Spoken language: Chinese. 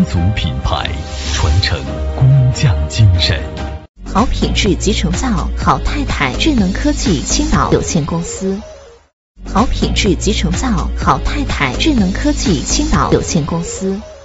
族品牌，传承工匠精神。 好品质及成效，好太太智能科技青岛有限公司。好品质及成效，好太太智能科技青岛有限公司。